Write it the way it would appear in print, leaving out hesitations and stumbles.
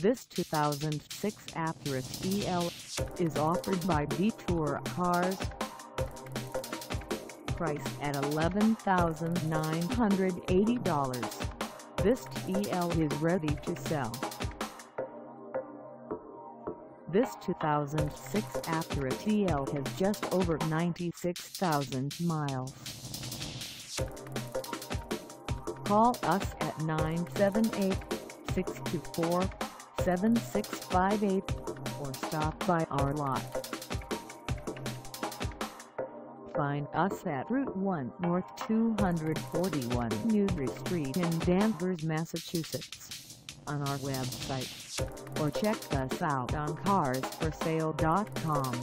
This 2006 Acura TL is offered by Detour Cars. Price at $11,980. This TL is ready to sell. This 2006 Acura TL has just over 96,000 miles. Call us at 978-624-7658 or stop by our lot. Find us at Route 1 North 241 Newbury Street in Danvers, Massachusetts, on our website, or check us out on carsforsale.com.